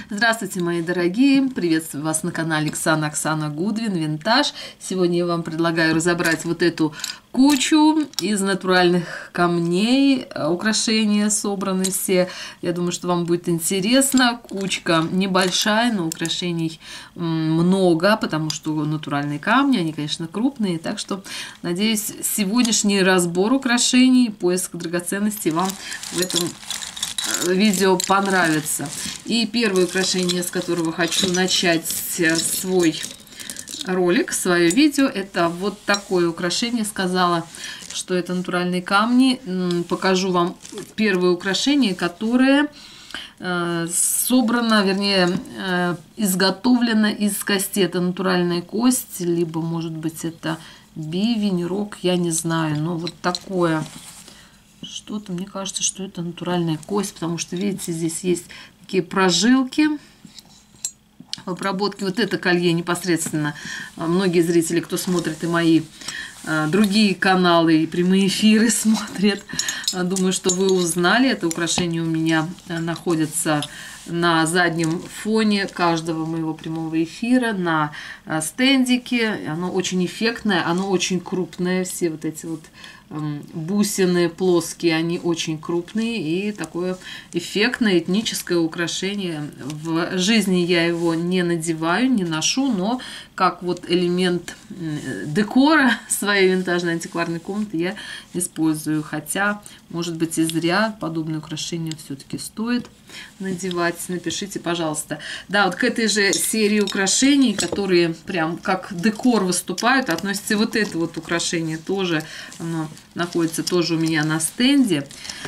Здравствуйте, мои дорогие! Приветствую вас на канале Оксана Гудвин Винтаж. Сегодня я вам предлагаю разобрать вот эту кучу из натуральных камней. Украшения собраны все. Я думаю, что вам будет интересно. Кучка небольшая, но украшений много, потому что натуральные камни, они, конечно, крупные. Так что, надеюсь, сегодняшний разбор украшений, поиск драгоценностей вам в этом видео понравится. И первое украшение, с которого хочу начать свой ролик, свое видео, это вот такое украшение. Сказала, что это натуральные камни. Покажу вам первое украшение, которое собрано, вернее, изготовлено из кости. Это натуральная кость, либо, может быть, это бивень, рог, я не знаю. Но вот такое что-то, мне кажется, что это натуральная кость, потому что, видите, здесь есть такие прожилки в обработке. Вот это колье непосредственно. Многие зрители, кто смотрит и мои другие каналы, и прямые эфиры смотрят, думаю, что вы узнали. Это украшение у меня находится на заднем фоне каждого моего прямого эфира, на стендике. Оно очень эффектное, оно очень крупное. Все вот эти вот бусины плоские, они очень крупные, и такое эффектное этническое украшение. В жизни я его не надеваю, не ношу, но как вот элемент декора своей винтажной антикварной комнаты я использую. Хотя, может быть, и зря подобные украшения все-таки стоит надевать. Напишите, пожалуйста. Да, вот к этой же серии украшений, которые прям как декор выступают, относится вот это вот украшение тоже. Оно находится тоже у меня на стенде.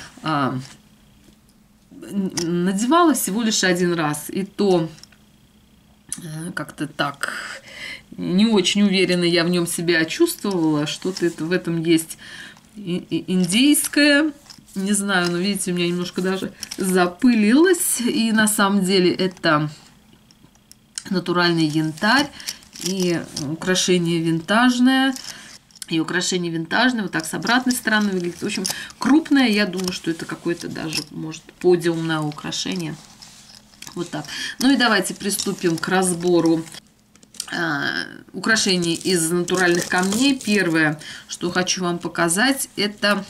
Надевала всего лишь один раз. И то как-то так не очень уверенно я в нем себя чувствовала. Что-то в этом есть индийское. Не знаю, но видите, у меня немножко даже запылилось. И на самом деле это натуральный янтарь. И украшение винтажное. И украшение винтажное. Вот так с обратной стороны выглядит. В общем, крупное. Я думаю, что это какое-то даже, может, подиумное украшение. Вот так. Ну и давайте приступим к разбору украшений из натуральных камней. Первое, что хочу вам показать, это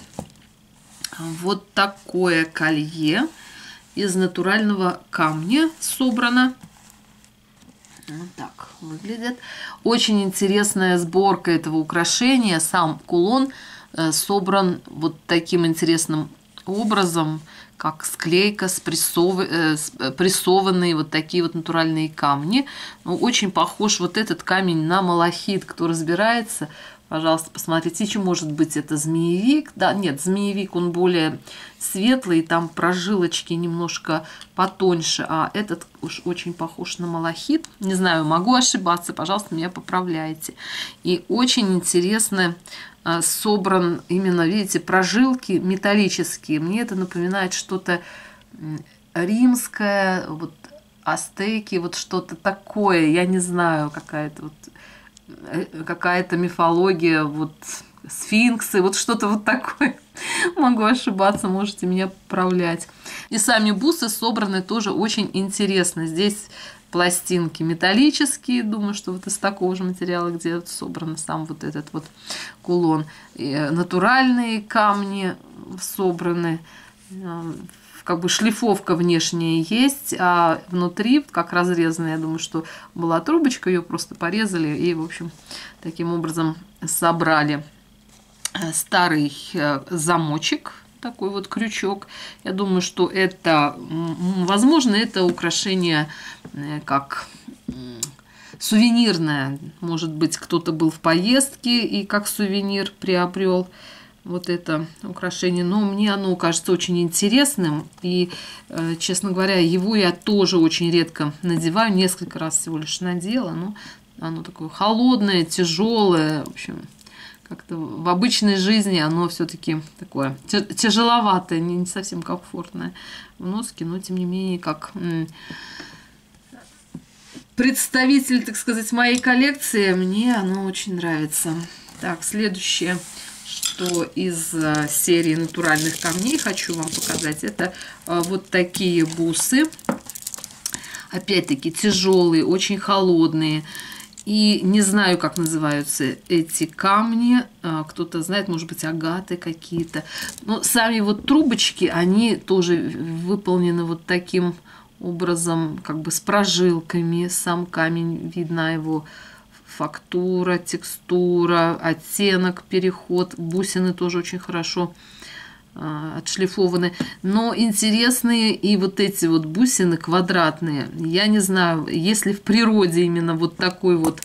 вот такое колье из натурального камня собрано. Вот так выглядит. Очень интересная сборка этого украшения. Сам кулон собран вот таким интересным образом, как склейка, спрессованные вот такие вот натуральные камни. Ну, очень похож вот этот камень на малахит. Кто разбирается, пожалуйста, посмотрите. Еще, может быть, это змеевик. Да, нет, змеевик, он более светлый, там прожилочки немножко потоньше, а этот уж очень похож на малахит. Не знаю, могу ошибаться, пожалуйста, меня поправляйте. И очень интересно собран именно, видите, прожилки металлические. Мне это напоминает что-то римское, вот ацтеки, вот что-то такое. Я не знаю, какая-то мифология, вот сфинксы, вот что-то вот такое. Могу ошибаться, можете меня поправлять. И сами бусы собраны тоже очень интересно. Здесь пластинки металлические, думаю, что вот из такого же материала, где собран сам вот этот вот кулон. И натуральные камни собраны, как бы шлифовка внешняя есть, а внутри, как разрезанная, я думаю, что была трубочка, ее просто порезали и, в общем, таким образом собрали. Старый замочек, такой вот крючок. Я думаю, что это, возможно, это украшение как сувенирное. Может быть, кто-то был в поездке и как сувенир приобрел вот это украшение. Но мне оно кажется очень интересным. И, честно говоря, его я тоже очень редко надеваю. Несколько раз всего лишь надела. Но оно такое холодное, тяжелое. В общем, как-то в обычной жизни оно все-таки такое тяжеловатое, не совсем комфортное в носке, но тем не менее, как представитель, так сказать, моей коллекции, мне оно очень нравится. Так, следующее, что из серии натуральных камней хочу вам показать, это вот такие бусы. опять-таки тяжелые, очень холодные. И не знаю, как называются эти камни. Кто-то знает, может быть, агаты какие-то. Но сами вот трубочки, они тоже выполнены вот таким образом, как бы с прожилками. Сам камень, видна его фактура, текстура, оттенок, переход. Бусины тоже очень хорошо отшлифованы. Но интересные и вот эти вот бусины квадратные. Я не знаю, если в природе именно вот такой вот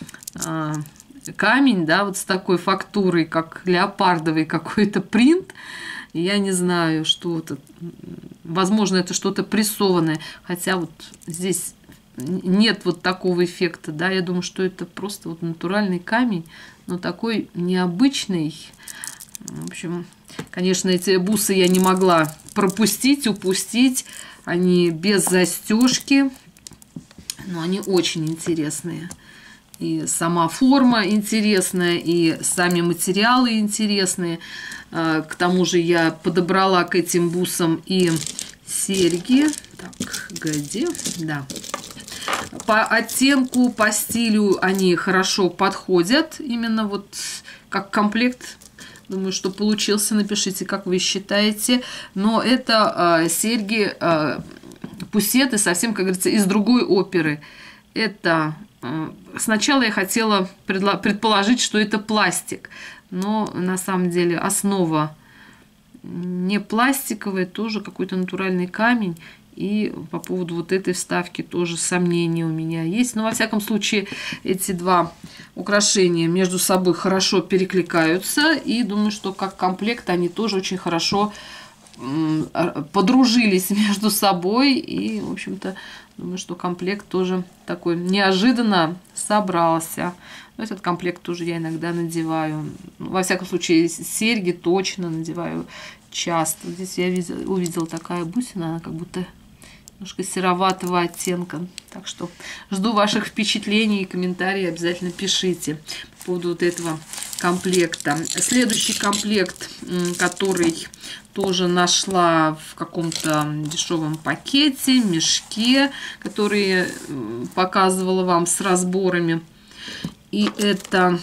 камень, да, вот с такой фактурой, как леопардовый какой-то принт, я не знаю, что это. Возможно, это что-то прессованное. Хотя вот здесь нет вот такого эффекта, да. Я думаю, что это просто вот натуральный камень, но такой необычный. В общем, конечно, эти бусы я не могла пропустить, упустить. Они без застежки, но они очень интересные. И сама форма интересная, и сами материалы интересные. К тому же я подобрала к этим бусам и серьги. Так, где? Да. По оттенку, по стилю они хорошо подходят. Именно вот как комплект. Думаю, что получился. Напишите, как вы считаете. Но это серьги, пусеты совсем, как говорится, из другой оперы. Это сначала я хотела предположить, что это пластик. Но на самом деле основа не пластиковая, тоже какой-то натуральный камень. И по поводу вот этой вставки тоже сомнения у меня есть. Но во всяком случае эти два украшения между собой хорошо перекликаются. И думаю, что как комплект они тоже очень хорошо подружились между собой. И, в общем-то, думаю, что комплект тоже такой неожиданно собрался. Но этот комплект тоже я иногда надеваю. Во всяком случае, серьги точно надеваю часто. Здесь я увидела такая бусина, она как будто немножко сероватого оттенка. Так что жду ваших впечатлений и комментариев. Обязательно пишите по поводу вот этого комплекта. Следующий комплект, который тоже нашла в каком-то дешевом пакете, мешке, который показывала вам с разборами. И это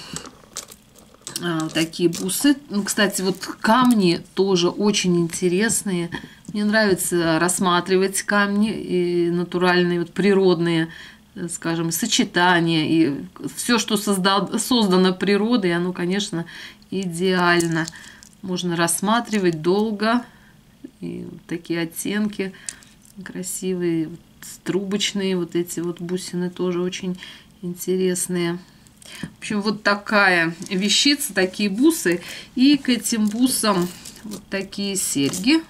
такие бусы. Ну, кстати, вот камни тоже очень интересные. Мне нравится рассматривать камни и натуральные, вот природные, скажем, сочетания. И все, что создано природой, оно, конечно, идеально. Можно рассматривать долго. И вот такие оттенки красивые, вот, трубочные. Вот эти вот бусины тоже очень интересные. В общем, вот такая вещица, такие бусы. И к этим бусам вот такие серьги.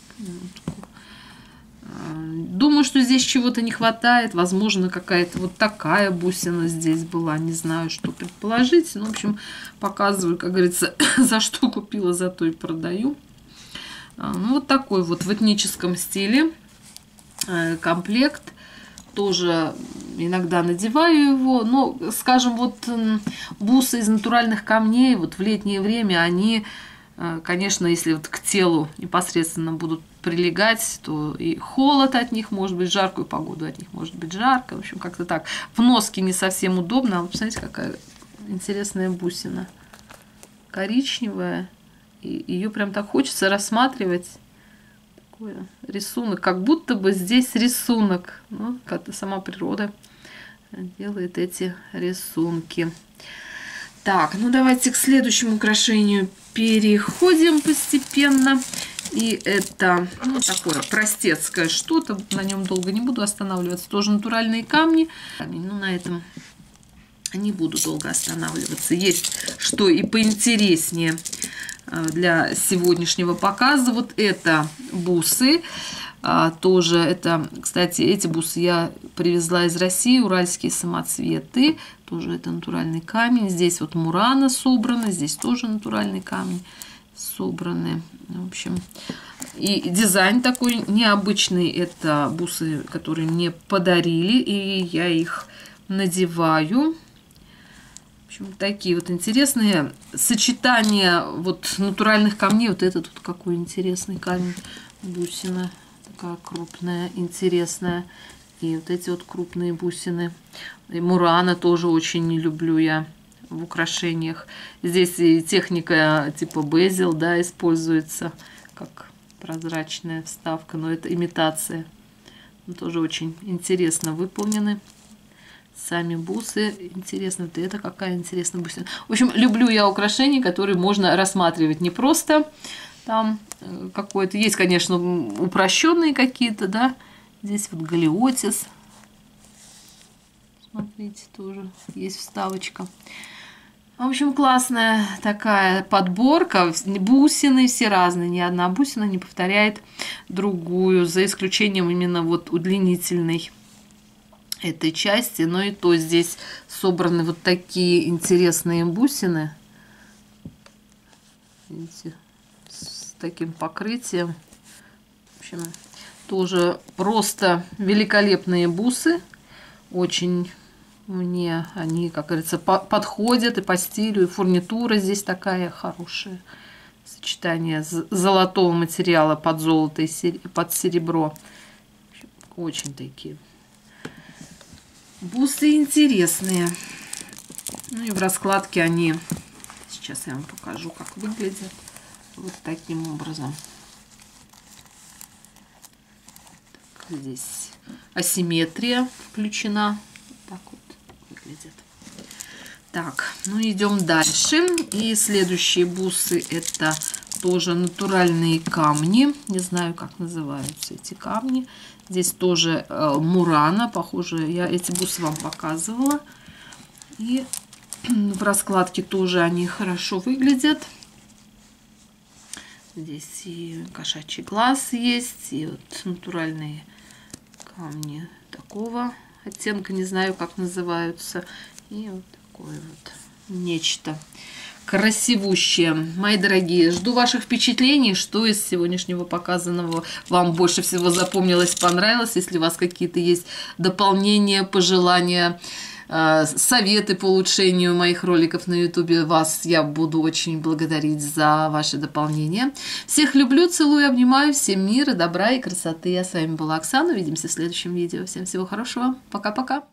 Думаю, что здесь чего-то не хватает. Возможно, какая-то вот такая бусина здесь была. Не знаю, что предположить. Ну, в общем, показываю, как говорится, за что купила, за то и продаю. Ну, вот такой вот в этническом стиле комплект. Тоже иногда надеваю его. Но, скажем, вот бусы из натуральных камней вот в летнее время, они, конечно, если вот к телу непосредственно будут прилегать, то и холод от них может быть, жаркую погоду от них может быть жарко. В общем, как-то так. В носке не совсем удобно. А вот посмотрите, какая интересная бусина. Коричневая. И ее прям так хочется рассматривать. Такой рисунок. Как будто бы здесь рисунок. Ну, как-то сама природа делает эти рисунки. Так, ну давайте к следующему украшению переходим постепенно. И это, ну, такое простецкое что-то. На нем долго не буду останавливаться. Тоже натуральные камни. Ну, на этом не буду долго останавливаться. Есть что и поинтереснее для сегодняшнего показа. Вот это бусы. Тоже это, кстати, эти бусы я привезла из России. Уральские самоцветы. Тоже это натуральный камень. Здесь вот мурана собрана. Здесь тоже натуральный камень собраны. В общем, и дизайн такой необычный. Это бусы, которые мне подарили, и я их надеваю. В общем, такие вот интересные сочетания вот натуральных камней. Вот этот вот какой интересный камень. Бусина такая крупная, интересная. И вот эти вот крупные бусины. И мурана тоже очень не люблю я в украшениях. Здесь и техника типа безил, да, используется как прозрачная вставка, но это имитация. Но тоже очень интересно выполнены. Сами бусы. Интересно, вот это какая интересная бусина. В общем, люблю я украшения, которые можно рассматривать не просто там какое-то. Есть, конечно, упрощенные какие-то, да. Здесь вот галиотис. Смотрите, тоже есть вставочка. В общем, классная такая подборка. Бусины все разные. Ни одна бусина не повторяет другую. За исключением именно вот удлинительной этой части. Но и то здесь собраны вот такие интересные бусины. Видите, с таким покрытием. В общем, тоже просто великолепные бусы. Очень мне они, как говорится, подходят и по стилю, и фурнитура здесь такая хорошая. Сочетание золотого материала под золото и под серебро. Очень такие бусы интересные. Ну и в раскладке они, сейчас я вам покажу, как выглядят. Вот таким образом. Так, здесь асимметрия включена. Так вот выглядит. Так, ну идем дальше. И следующие бусы это тоже натуральные камни. Не знаю, как называются эти камни. Здесь тоже мурана, похоже, я эти бусы вам показывала. И в раскладке тоже они хорошо выглядят. Здесь и кошачий глаз есть, и вот натуральные камни такого оттенка, не знаю, как называются. И вот такое вот нечто красивущее. Мои дорогие, жду ваших впечатлений, что из сегодняшнего показанного вам больше всего запомнилось, понравилось. Если у вас какие-то есть дополнения, пожелания, советы по улучшению моих роликов на YouTube, вас я буду очень благодарить за ваши дополнения. Всех люблю, целую, обнимаю. Всем мира, добра и красоты. Я с вами была Оксана. Увидимся в следующем видео. Всем всего хорошего. Пока-пока.